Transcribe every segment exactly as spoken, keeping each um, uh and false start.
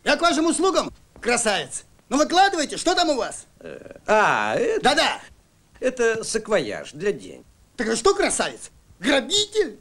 Я к вашим услугам, красавец. Ну, выкладывайте, что там у вас? А, это... Да-да. Это саквояж для денег. Так а что, красавец? Грабитель?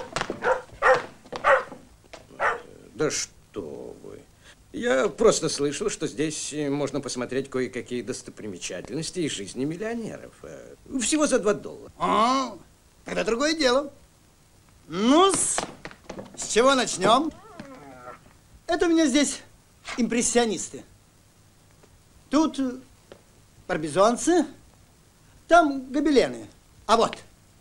Да что вы. Я просто слышал, что здесь можно посмотреть кое-какие достопримечательности из жизни миллионеров. Всего за два доллара. А, тогда другое дело. Ну-с, с чего начнем? Это у меня здесь импрессионисты. Тут барбизонцы, там гобелены. А вот,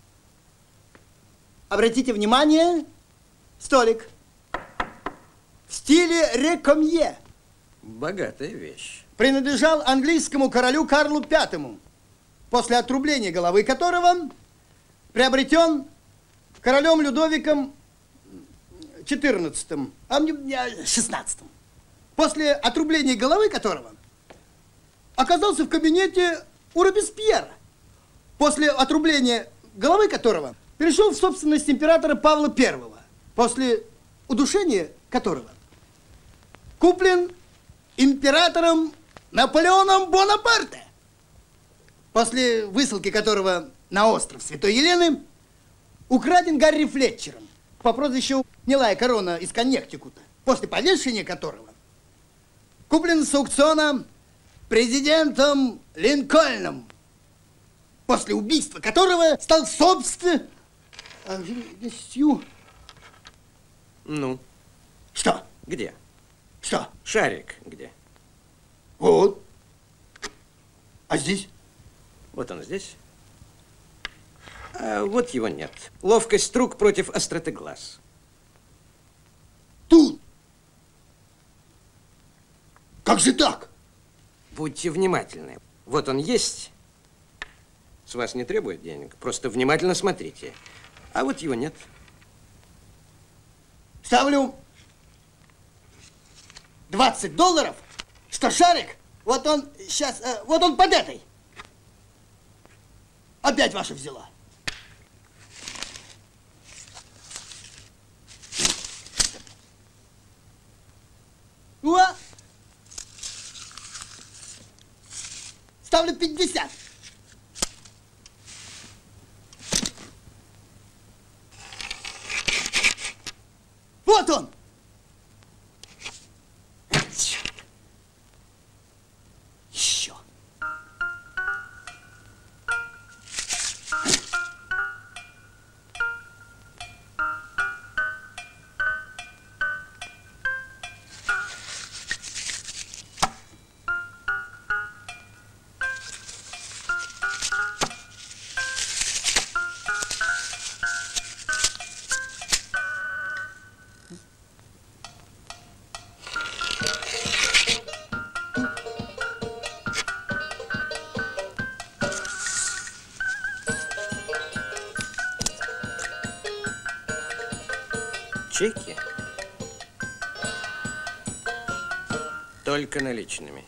обратите внимание, столик в стиле рекомье. Богатая вещь. Принадлежал английскому королю Карлу Пятому, после отрубления головы которого приобретен королем Людовиком четырнадцатым, а мне шестнадцатым. После отрубления головы которого оказался в кабинете у Робеспьера. После отрубления головы которого перешел в собственность императора Павла Первого. После удушения которого куплен императором Наполеоном Бонапарте. После высылки которого на остров Святой Елены украден Гарри Флетчером по прозвищу Гнилая корона из Коннектикута. После повешения которого куплен с аукциона президентом Линкольном. После убийства которого стал собственностью. Ну? Что? Где? Что? Шарик где? Вот. А здесь? Вот он здесь. А вот его нет. Ловкость рук против остроты глаз. Тут. Как же так? Будьте внимательны. Вот он есть. С вас не требует денег. Просто внимательно смотрите. А вот его нет. Ставлю двадцать долларов, что шарик, вот он сейчас, э, вот он под этой. Опять ваша взяла. О! Ставлю пятьдесят. Вот он! Еще. Чеки? Только наличными.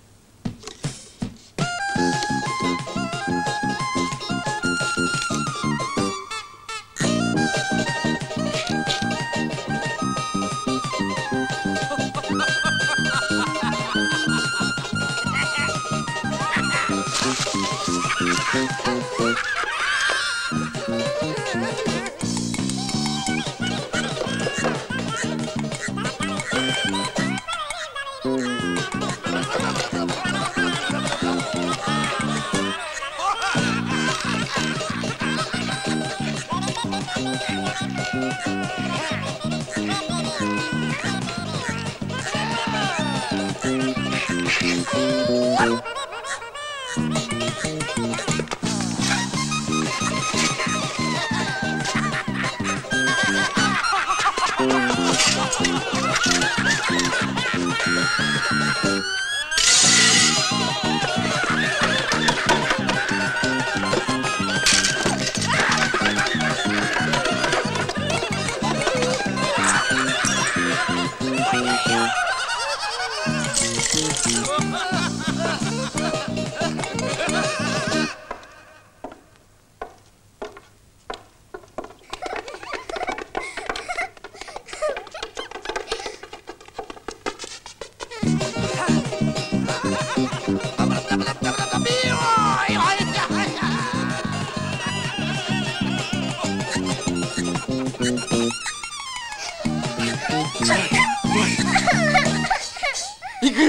Mm-hmm.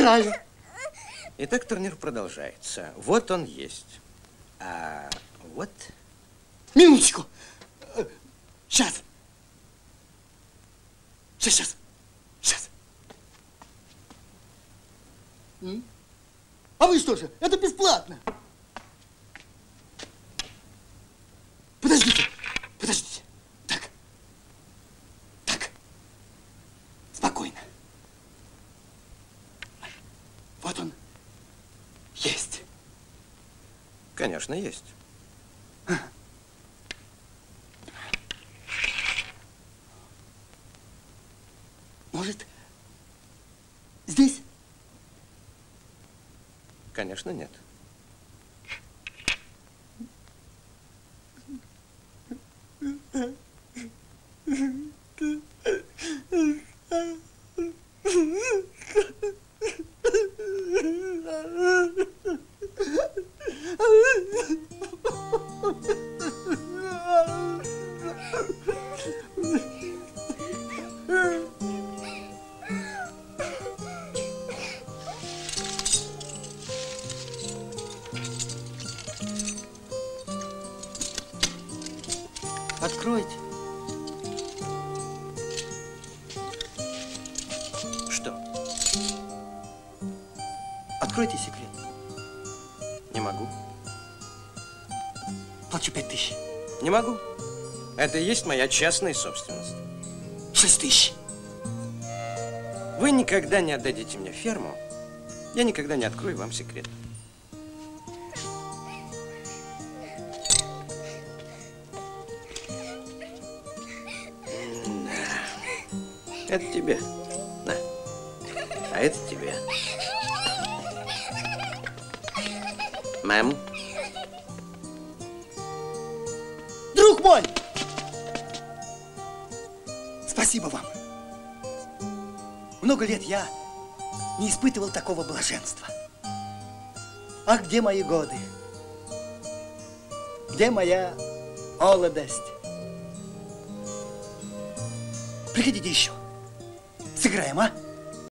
Играю. Итак, турнир продолжается. Вот он есть. А вот... Минуточку. Сейчас. Сейчас, сейчас. Сейчас. М? А вы что же? Это бесплатно. Подождите. Подождите. Так. Так. Спокойно. Вот он. Есть. Конечно, есть. Может, здесь? Конечно, нет. Откройте. Что? Откройте секрет. Не могу. Плачу пять тысяч. Не могу. Это и есть моя частная собственность. Шесть тысяч. Вы никогда не отдадите мне ферму, я никогда не открою вам секрет. Это тебе. На. А это тебе. Мэм. Друг мой! Спасибо вам. Много лет я не испытывал такого блаженства. Ах, где мои годы? Где моя молодость? Приходите еще. Сыграем, а?